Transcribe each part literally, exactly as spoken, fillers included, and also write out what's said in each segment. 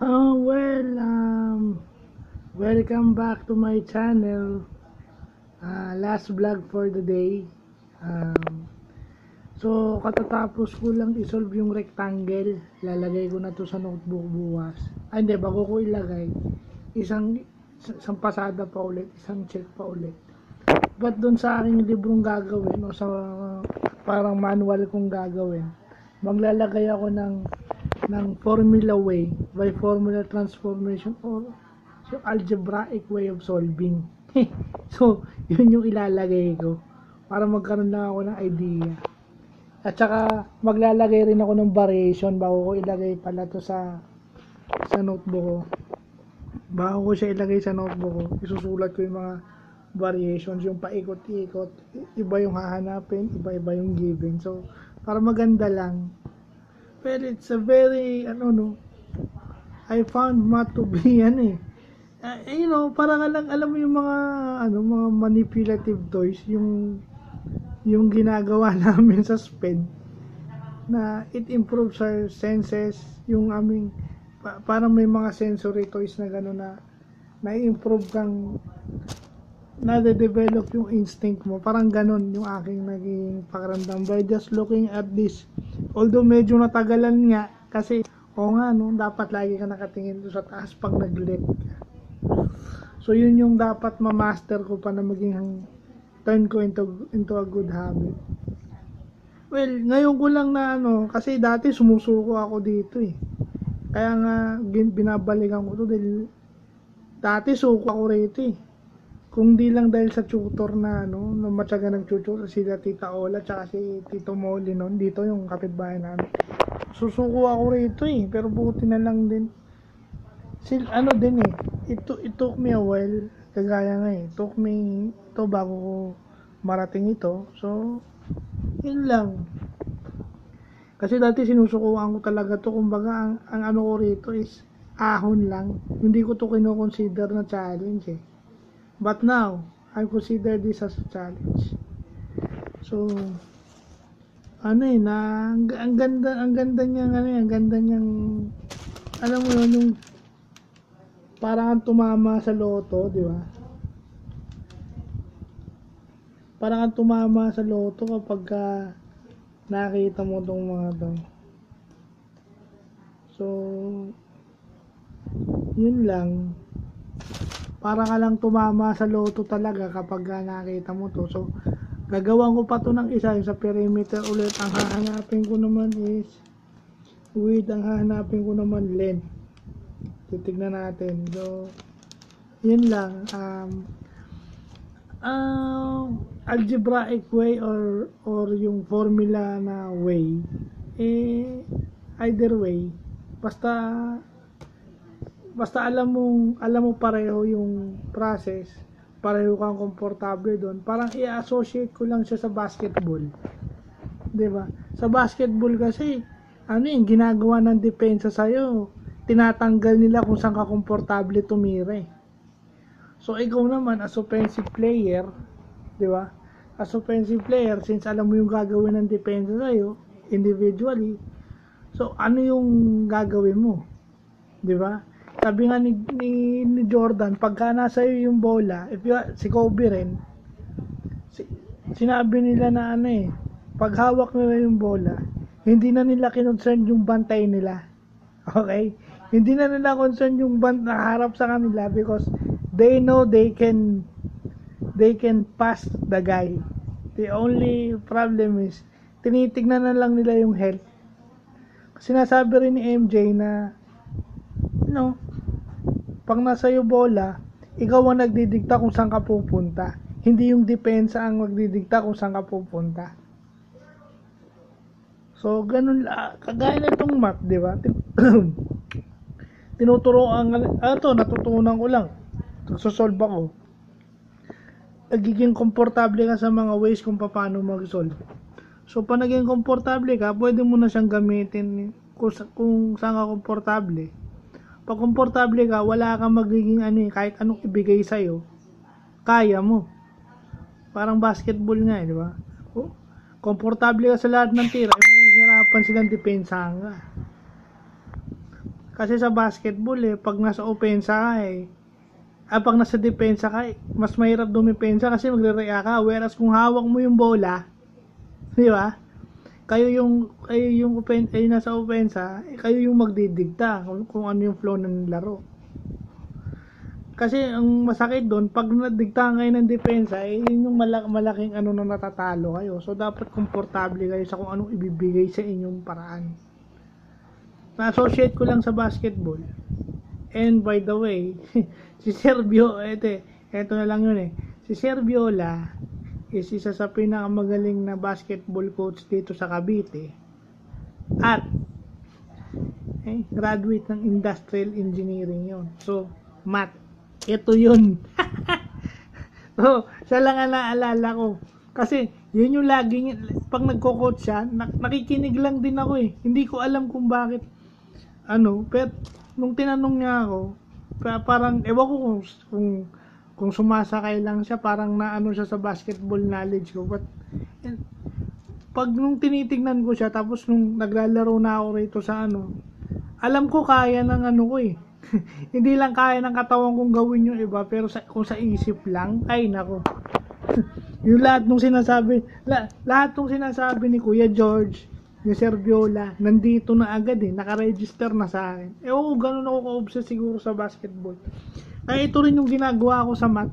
Oh, well, um, welcome back to my channel. Uh, last vlog for the day. Um, so, katatapos ko lang isolve yung rectangle. Lalagay ko na to sa notebook bukas. Ay, hindi, bago ko ilagay, isang, isang pasada pa ulit, isang check pa ulit. But dun sa aking librong gagawin, o sa parang manual kong gagawin, maglalagay ako ng ng formula way by formula transformation or so algebraic way of solving. So yun yung ilalagay ko para magkaroon lang ako ng idea, at saka maglalagay rin ako ng variation bago ko ilagay pala to sa sa notebook ko. Bago ko siya ilagay sa notebook ko, isusulat ko yung mga variations, yung paikot-ikot, iba yung hahanapin, iba-iba yung given, so para maganda lang. Well, it's a very, ano no, I found math to be, ano eh, uh, you know, parang alam, alam mo yung mga, ano, mga manipulative toys, yung, yung ginagawa namin sa SPED, na it improves our senses, yung aming, pa, parang may mga sensory toys na gano'n na, na-improve kang, na-develop yung instinct mo, parang gano'n yung aking naging pakiramdam by just looking at this. Although medyo natagalan nga kasi o nga no, dapat lagi ka nakatingin sa taas pag nag-let ka. So yun yung dapat ma-master ko pa na maging turn ko into, into a good habit. Well, ngayon ko lang na ano, kasi dati sumusuko ako dito eh. Kaya nga binabalikan ko to dahil dati suko ako rito eh. Kung di lang dahil sa tutor na ano, na matyaga nag-tutor sila Tita Ola tsaka si Tito Molly noon, dito yung kapitbahay namin. Susuko ako rito eh, pero buti na lang din. Sil ano din eh, it, it took me a while, kagaya nga eh, it took me ito bago ko marating ito. So, yun lang. Kasi dati sinusukuan ko talaga to, kumbaga ang, ang ano ko rito is ahon lang. Hindi ko to kino-consider na challenge eh. But now, I consider this as a challenge. So, ano eh, na, ang, ang ganda, ang ganda niyang, ano eh, ang ganda niyang, alam mo yun, yung, parang tumama sa loto, di ba? Parang tumama sa loto kapag ka, nakita mo tong mga to. So, yun lang. Para ka lang tumama sa loto talaga kapag nakita mo to. So, gagawin ko pa to ng isa, yung sa perimeter ulit. Ang hahanapin ko naman is width, ang hahanapin ko naman length. Titignan natin. So, yun lang. Um, um, algebraic way or or yung formula na way, eh, either way, basta basta alam mo alam mo pareho yung process, pareho kang komportable doon. Parang i-associate ko lang siya sa basketball, 'di ba? Sa basketball kasi ano yung ginagawa ng depensa sa'yo, tinatanggal nila kung saan ka komportable tumira eh. So ikaw naman as offensive player, 'di ba? As offensive player, since alam mo yung gagawin ng depensa sa'yo individually, so ano yung gagawin mo, 'di ba? Sabi nga ni, ni, ni Jordan, pagka nasa iyo yung bola, if you, si Kobe rin, si, sinabi nila na ano eh, pag hawak nila yung bola, hindi na nila kinonsern yung bantay nila. Okay? Hindi na nila concern yung bant na harap sa kanila because they know they can they can pass the guy. The only problem is, tinitignan na lang nila yung health. Kasi nasabi rin ni M J na, no, pag nasa iyo bola, ikaw ang nagdidikta kung saan ka pupunta. Hindi yung depensa ang magdidikta kung saan ka pupunta. So, ganun, kagaya na itong math, di ba? Tinuturoan, ah, ito, natutunan ko lang. Nagsosolve ako. Nagiging komportable ka sa mga ways kung paano mag-solve. So, pag naging komportable ka, pwede mo na siyang gamitin kung, kung saan ka komportable. Pag komportable ka, wala kang magiging ano eh, kahit anong ibigay sa'yo, kaya mo. Parang basketball nga eh, di ba? Oh, komportable ka sa lahat ng tira, eh, mahihirapan silang depensahan ka. Kasi sa basketball eh, pag nasa opensa ka eh, ah, pag nasa depensa ka, eh, mas mahirap dumipensa kasi magre-react ka. Whereas kung hawak mo yung bola, di ba? Kayo yung kayo yung open, kayo nasa opensa, eh, kayo yung magdidikta kung, kung ano yung flow ng laro. Kasi ang masakit doon, pag nadiktahan kayo ng depensa, eh, yun yung malak malaking ano na natatalo kayo. So, dapat komportable kayo sa kung anong ibibigay sa inyong paraan. Na-associate ko lang sa basketball. And by the way, si Servio, ete, eto na lang yun eh. Si Serviola is isa sa pinakamagaling na basketball coach dito sa Cavite. At, eh, graduate ng industrial engineering yon. So, math. Ito yun. So, siya lang ang naalala ko. Kasi, yun yung laging, pag nagko-coach siya, nakikinig lang din ako eh. Hindi ko alam kung bakit, ano, pero, nung tinanong niya ako, parang, ewan ko kung, kung, kung sumasakay lang siya, parang naano siya sa basketball knowledge ko. But, eh, pag nung tinitignan ko siya, tapos nung naglalaro na ako rito sa ano, alam ko kaya ng ano ko eh. Hindi lang kaya ng katawan kong gawin yung iba, pero sa, kung sa isip lang, ay nako. Yung lahat nung sinasabi, la, lahat nung sinasabi ni Kuya George, ni Serviola, nandito na agad eh, nakaregister na sa akin. Eh oo, ganun ako ka-obsess siguro sa basketball. Kaya ito rin yung ginagawa ko sa math.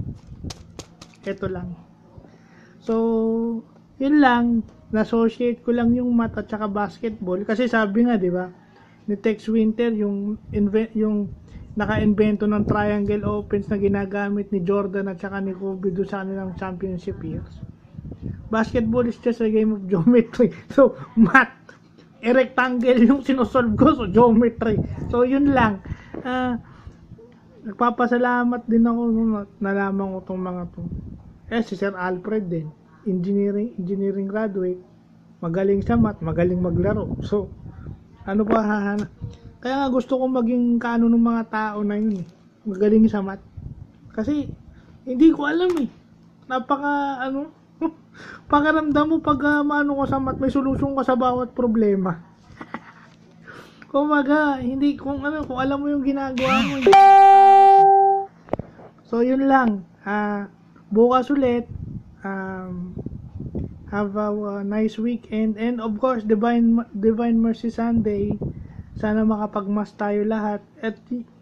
Ito lang. So, yun lang, na-associate ko lang yung math at saka basketball. Kasi sabi nga, di ba, ni Tex Winter, yung, yung naka-invento ng triangle offense na ginagamit ni Jordan at saka ni Kobe doon sa kanilang championship years. Basketball is just a game of geometry. So, math. E rectangle yung sinosolve ko. So, geometry. So, yun lang. Uh, nagpapasalamat din ako nung nalaman ko itong mga to. Eh, si Sir Alfred din. Engineering, engineering graduate. Magaling sa math. Magaling maglaro. So, ano pa hahanap? Kaya nga gusto kong maging kaano ng mga tao na yun eh. Magaling sa math. Kasi, hindi ko alam eh. Napaka, ano, pakiramdam mo pag uh, maano ko sa math, may solusyon ka sa bawat problema. Kumaga, hindi, kung ano, kung alam mo yung ginagawa mo. Eh. So, yun lang. Uh, bukas ulit. Um, have a uh, nice weekend. And of course, Divine, Divine Mercy Sunday. Sana makapagmas tayo lahat at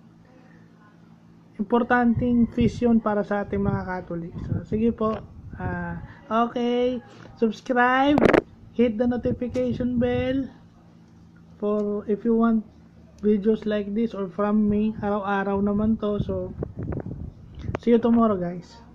importanteng feast yun para sa ating mga Catholic. So, sige po. Uh, okay. Subscribe. Hit the notification bell for if you want videos like this or from me. Araw-araw naman to. So, see you tomorrow guys.